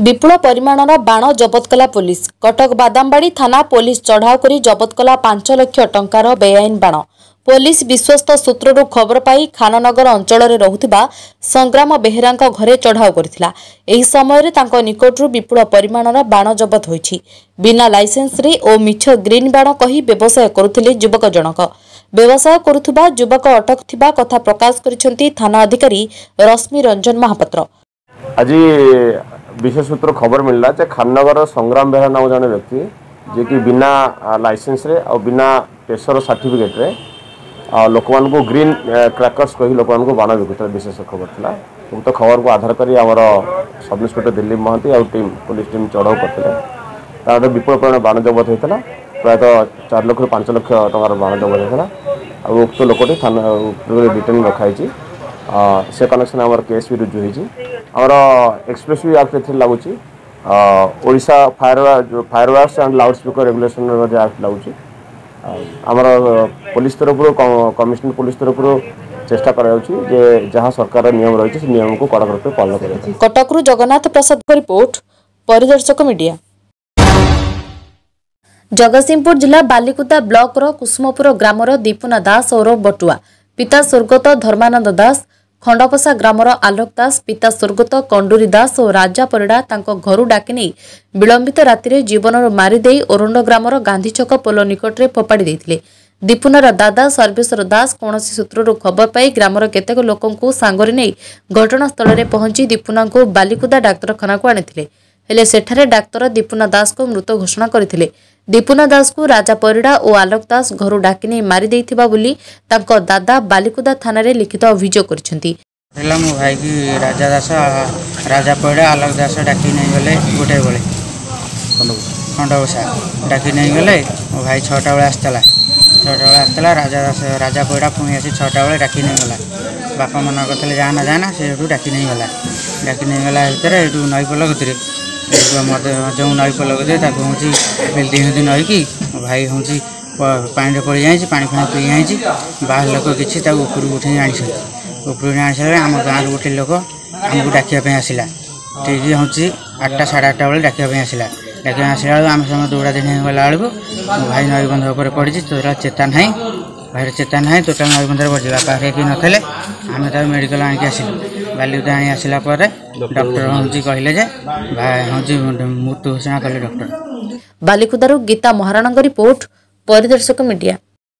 विपुल परिमाणर बाण जबत कला पुलिस। कटक बादामबाड़ी थाना पुलिस चढ़ाऊ करी जबत कला 5 लाख टंकार बेआईन बाण। पुलिस विश्वस्त सूत्रु खबर पाई खाननगर अंचल में रहुथिबा संग्राम बेहेरा घरे चढ़ाऊ करथिला। एही समय तांको निकटरू विपुल परिमाणर बाण जबत होईछि। बिना लाइसेंस रे ओ मिछ ग्रीन बाण कही व्यवसाय करुथिले युवक जनक। व्यवसाय करुथिबा युवक अटक थिबा कथा प्रकाश करिसेंती थाना अधिकारी रश्मि रंजन महापात्र। आज विशेष सूत्र खबर मिलला जे खाननगर संग्राम बेहेरा नाम जने व्यक्ति जे कि बिना लाइसेंस रे और बिना पेशर सर्टिफिकेट रे लोक मान को ग्रीन क्रैकर्स कही लोक मान को बाण बिकुता विशेष खबर थिला। तो खबर को आधार करी हमर सब इंस्पेक्टर दिल्ली महांती और टीम पुलिस टीम चढ़ाऊ करथिले। तार विपुल परिमाण बाण जबत होइतला। प्रायतः 4 लाख 5 लाख टंकार बाण जबत होइतला। और उक्त लोकटी थाना डिटेन रखाई से कनेक्शन आम केस भी रुजु होती। आमर एक्सप्रेस भी एक्ट लगुच Odisha fireworks and loudspeaker regulation act लगुच। आमर पुलिस तरफ कमिशनर पुलिस तरफ चेष्टा कर जहाँ सरकार नियम रही नियम को कड़क रूप पालन कर। कटकरू जगन्नाथ प्रसाद को रिपोर्ट, परिदर्शक मीडिया। जगतसिंहपुर जिला बालिकुदा ब्लॉक कुसुमपुर ग्रामर दीपुना दास और बटुआ पिता स्वर्गत धर्मानंद दास, खंडपसा ग्रामर आलोक दास पिता स्वर्गत कंडूरी दास और राजा परिड़ा तांको घरू डाकी नहीं विलंबित राति जीवन मारिदे ओरंड ग्रामर गांधी छक पोल निकटरे फोपाड़ी देथिले। दीपुनार दादा सर्वेश्वर दास कौन सूत्रु खबर पाई ग्रामर केतेक लोकंकु सांगरे नहीं घटनास्थल में पहुंची दीपुना को बालिकुदा डाक्तरखाना को आनिथिले। हेले सेठारे डाक्तर दीपुना दास को मृत घोषणा करथिले। दीपुना दास को राजा परिड़ा और आलोक दास घरू डाकी नहीं मारी देथिबा बोली तांको दादा बालिकुदा थाना रे लिखित अभियोग करछंती। हेला मो भाई की राजा दास राजा परिड़ा आलोक दास डाकी नहीं गले गोटे बेले खंडबसा डाकी नहीं गले। मो भाई 6टा बेले आसतला राजा परिड़ा पुणी आसी 6टा बेले डाकी नहीं गला। बापा मना करथिले जाना जाना से डाकी नहीं गला भितर एटू नई पोल गति जो नई पोल गति हूँ नई कि भाई हूँ पानी पड़ जाए पानी फाणी पी जाए बाहर लोक किसी ऊपर उठे आनी ऊपर आनी सारे आम गाँव गोटे लोक आमको डाकिया आसला। ठीक हूँ 8टा साढ़े 8टा बेले डाकिया आसला बेलू आम समय दौड़ा दिन गला बेलू मो भाई नई बंध पर पड़ी टोटाल चेता ना भाई चेता ना टोटाल नई बंधर पड़ी बापा कि नथे आम तक मेडिकल आणिक आसिलु बालिकुदा आनी आसला डॉक्टर हूँ कहले भाई हूँ मृत्यु घोषणा कले डॉक्टर। बालिकुदारू गीता महाराणा रिपोर्ट, परिदर्शक मीडिया।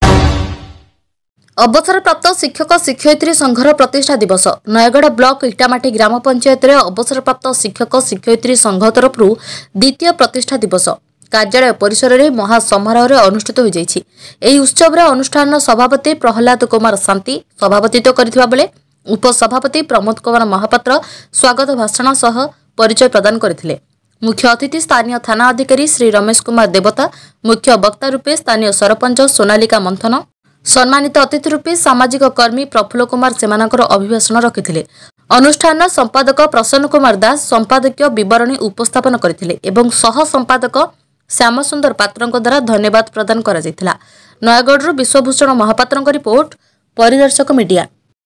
अवसरप्राप्त शिक्षक शिक्षयित्री संघर प्रतिष्ठा दिवस नयगढ़ ब्लॉक इटामाटी ग्राम पंचायत रे अवसरप्राप्त शिक्षक शिक्षयित्री संघ तरफ द्वितीय प्रतिष्ठा दिवस कार्यालय परिसर में महासमारोह अनुष्ठित हो जाइछि। एही उत्सव रे अनुष्ठान सभापति प्रहलाद कुमार शांति सभापतित्व करथिबा बेले उपसभापति प्रमोद कुमार महापात्र स्वागत भाषण सह परिचय प्रदान करथिले। मुख्य अतिथि स्थानीय थाना अधिकारी श्री रमेश कुमार देवता, मुख्य वक्ता रूपे स्थानीय सरपंच सोनालिका मंथन, सम्मानित अतिथि रूपे सामाजिक कर्मी प्रफुल्ल कुमार सेमानकर अभिभाषण रखिथिले। अनुष्ठान संपादक प्रसन्न कुमार दास संपादकीय विवरणी उपस्थापन करथिले एवं सह संपादक श्याम सुंदर पात्रଙ୍କ द्वारा धन्यवाद प्रदान करा जायतिला। नयगढ़ विश्वभूषण महापात्रଙ୍କ रिपोर्ट, परिदर्शक मीडिया।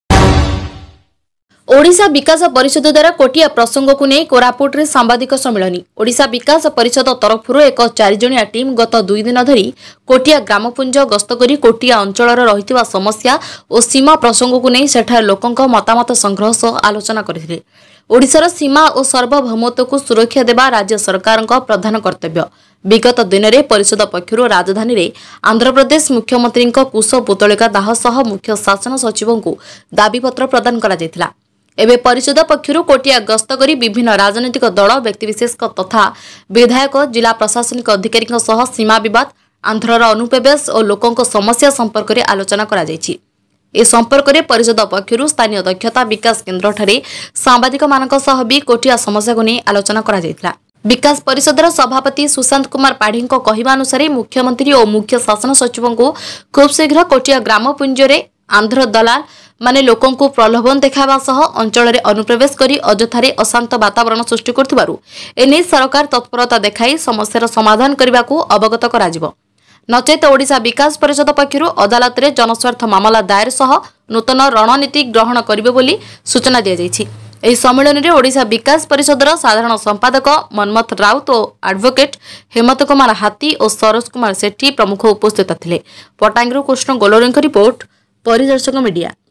ओडिशा विकास परिषद द्वारा कोटिया प्रसंग को नहीं कोरापुट रे सांबादिक सम्मेलन। ओडिशा विकास परिषद तरफ एक 4 जणिया टीम गत 2 दिन धरी कोटिया ग्रामपुंज गस्त करी कोटिया अंचल रही समस्या और सीमा प्रसंग को नहीं सेठार लोकंक मतामत संग्रह सह आलोचना करथिले। ओडिशार सीमा और सार्वभौमत्व को सुरक्षा देवा राज्य सरकार प्रधान कर्तव्य। विगत दिन में परिषद पक्षर राजधानी रे आंध्र प्रदेश मुख्यमंत्री कुश पुतलिका दाह सह मुख्य शासन सचिव को दाबीपत्र प्रदान करा जायतिला। एबे परिषद पक्षर कोटिया गस्त करी विभिन्न राजनीतिक दल व्यक्तिविशेष तथा विधायक जिला प्रशासनिक अधिकारी सह सीमा विवाद आंध्रर अनुप्रवेश और लोकों समस्या संपर्क में आलोचना करा जायछि। ए संपर्क में परिषद पक्षर स्थानीय दक्षता विकास केन्द्र ठारे सांबादिक मानक सह भी कोटिया समस्या को नहीं आलोचना करा जायतिला। विकास परिषदर सभापति सुशांत कुमार पाढ़ी कहवा अनुसार मुख्यमंत्री और मुख्य शासन सचिव को खूब शीघ्र कोटिया ग्रामपुंज आंध्र दलाल माने लोकों को प्रलोभन देखावा सह अंचल में अनुप्रवेश करी अजथारे अशांत वातावरण सृष्टि करथिबारु एने सरकार तत्परता देखाई समस्यार समाधान करने को अवगत कराजिबो। नचेत ओडिशा विकास परिषद पक्षर अदालत रे जनस्वार्थ मामला दायर सह नूतन रणनीति ग्रहण करिवे बोली सूचना दिया जायछि। ଏହି ସମ୍ମିଳନୀରେ ଓଡ଼ିଶା ବିକାଶ ପରିଷଦର ସାଧାରଣ ସମ୍ପାଦକ ମନ୍ମଥ ରାଉତ ଓ ଆଡଭୋକେଟ୍ ହେମନ୍ତ କୁମାର ହାତୀ ଓ ସରୋଜ କୁମାର ସେଠୀ ପ୍ରମୁଖ ଉପସ୍ଥିତ ଥିଲେ। ପଟାଙ୍ଗରୁ କୃଷ୍ଣ ଗୋଲରୀଙ୍କ ରିପୋର୍ଟ, ପରିଦର୍ଶକ ମିଡିଆ।